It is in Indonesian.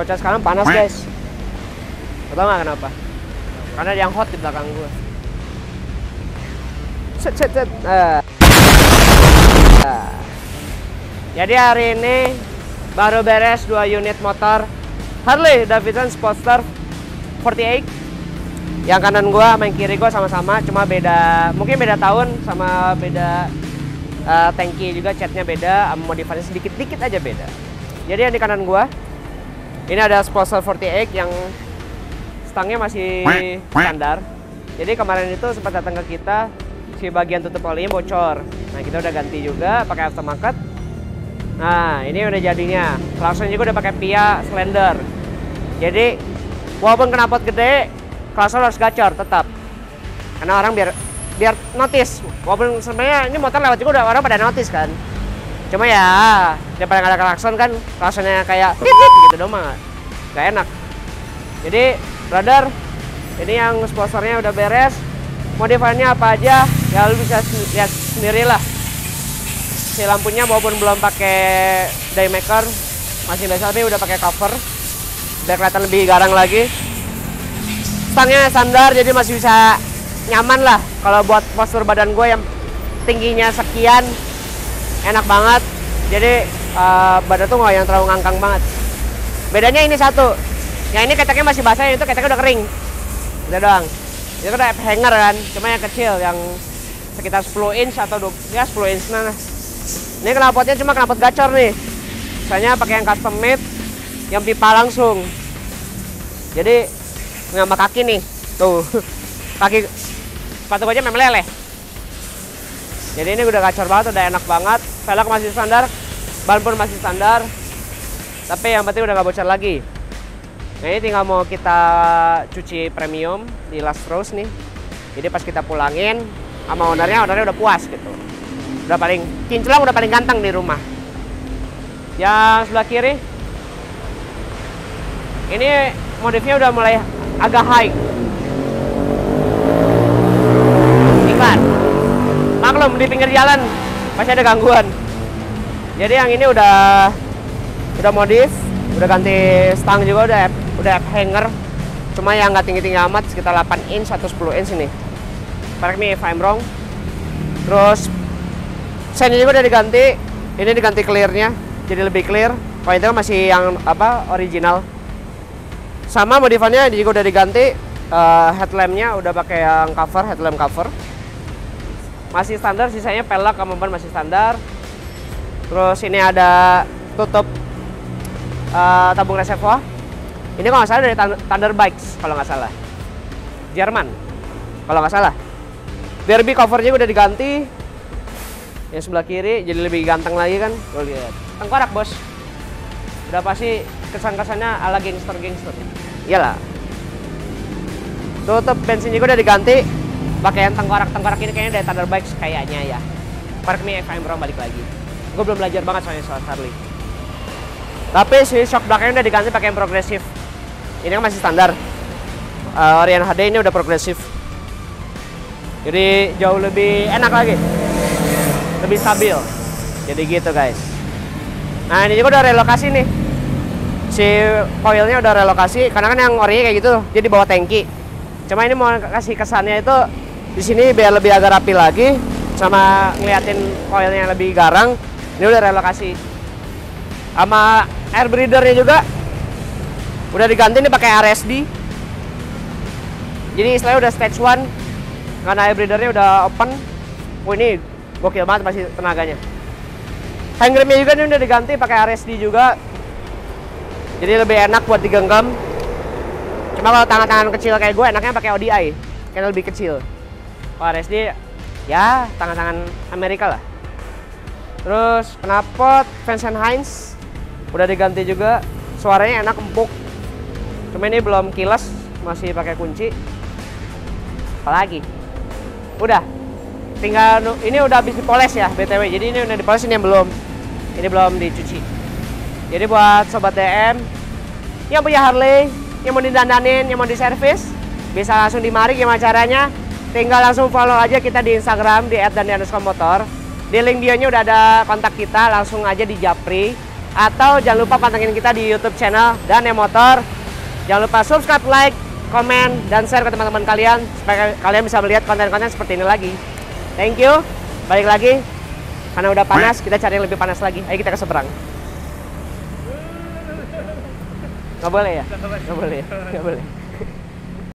cuaca sekarang panas guys. Tau nggak kenapa? Karena ada yang hot di belakang gue. Set. Jadi hari ini baru beres 2 unit motor Harley Davidson Sportster 48. Yang kanan gua sama yang kiri gua sama-sama, cuma beda, mungkin beda tahun sama beda tangki juga, catnya beda, modifikasi sedikit-dikit aja beda. Jadi yang di kanan gua ini ada Sportster 48 yang stangnya masih standar. Jadi kemarin itu sempat datang ke kita, si bagian tutup olinya bocor. Nah kita udah ganti juga pakai aftermarket. Nah ini udah jadinya, klaksonnya juga udah pakai Pia Slender. Jadi walaupun knalpot gede, klakson harus gacor tetap. Karena orang biar notice. Walaupun sebenarnya ini motor lewat juga udah orang pada notice kan. Cuma ya daripada nggak ada klakson kan, klaksonnya kayak gitu dong mah gak enak. Jadi brother, ini yang sponsornya udah beres. Modifannya apa aja ya lu bisa lihat sendiri lah. Si lampunya walaupun belum pakai daymaker, masih biasa, tapi udah pakai cover biar kelihatan lebih garang lagi. Stangnya standar jadi masih bisa nyaman lah. Kalau buat postur badan gue yang tingginya sekian, enak banget. Jadi badan tuh nggak yang terlalu ngangkang banget. Bedanya ini satu, yang ini keteknya masih basah, yang itu keteknya udah kering. Udah doang. Itu udah hanger kan, cuma yang kecil yang sekitar 10 inch atau 10 inch nah. Ini knalpotnya cuma knalpot gacor nih. Misalnya pakai yang custom made, yang pipa langsung. Jadi nggak kaki nih, tuh kaki sepatu aja meleleh. Jadi ini udah gacor banget, udah enak banget. Velg masih standar, ban pun masih standar. Tapi yang penting udah nggak bocor lagi. Nah ini tinggal mau kita cuci premium di Last Rose nih. Jadi pas kita pulangin sama ownernya udah puas gitu. Udah paling kinclong, udah paling ganteng di rumah. Yang sebelah kiri ini modifnya udah mulai agak high. Iklan. Maklum di pinggir jalan masih ada gangguan. Jadi yang ini udah modif, udah ganti stang juga, udah hanger. Cuma yang nggak tinggi-tinggi amat, sekitar 8 inch atau 10 inch ini. Correct me if I'm wrong. Terus sen juga udah diganti. Ini diganti clearnya, jadi lebih clear. Kalau itu masih yang original. Sama modifannya juga udah diganti. Headlampnya udah pakai yang cover, headlamp cover. Masih standar, sisanya pelek sama ban masih standar. Terus ini ada tutup tabung reservoir. Ini kalau nggak salah dari Thunder Bikes, kalau nggak salah. Jerman, kalau nggak salah. Derby covernya udah diganti. Yang sebelah kiri jadi lebih ganteng lagi kan. Lo lihat. Tengkorak bos. Udah pasti kesan-kesannya ala gangster-gangster. Iyalah. Tutup bensin juga udah diganti. Pakai yang tengkorak ini kayaknya dari Thunder Bikes kayaknya ya. Correct me if I'm wrong, balik lagi. Gue belum belajar banget soalnya soal Harley. Tapi si shock belakangnya udah diganti pakai yang progresif. Ini kan masih standar. Orion HD ini udah progresif. Jadi jauh lebih enak lagi. Lebih stabil. Jadi gitu guys. Nah ini juga udah relokasi nih. Si coilnya udah relokasi karena kan yang orinya kayak gitu, jadi bawa tangki. Cuma ini mau kasih kesannya itu di sini biar lebih agak rapi lagi, sama ngeliatin coilnya yang lebih garang. Ini udah relokasi. Sama air breathernya juga udah diganti nih pakai RSD. Jadi istilahnya udah stage 1 karena air breathernya udah open. Oh ini gokil banget masih tenaganya. Handgrimnya juga ini udah diganti pakai RSD juga. Jadi lebih enak buat digenggam. Cuma kalau tangan-tangan kecil kayak gue enaknya pakai ODI karena lebih kecil. Kalau RSD ya tangan-tangan Amerika lah. Terus knalpot Vance & Hines udah diganti juga. Suaranya enak, empuk. Cuma ini belum kilas, masih pakai kunci. Apalagi udah tinggal ini udah habis dipoles ya BTW. Jadi ini udah dipoles, ini yang belum. Ini belum dicuci. Jadi buat sobat DM yang punya Harley, yang mau didandanin, yang mau diservis, bisa langsung dimari. Gimana caranya? Tinggal langsung follow aja kita di Instagram di @dandi_motor. Di link bio-nya udah ada kontak kita, langsung aja di japri. Atau jangan lupa pantengin kita di YouTube channel Dan Motor. Jangan lupa subscribe, like, komen, dan share ke teman-teman kalian supaya kalian bisa melihat konten-konten seperti ini lagi. Thank you. Balik lagi. Karena udah panas, kita cari yang lebih panas lagi. Ayo kita ke seberang. Nggak boleh ya? Nggak boleh. Nggak boleh.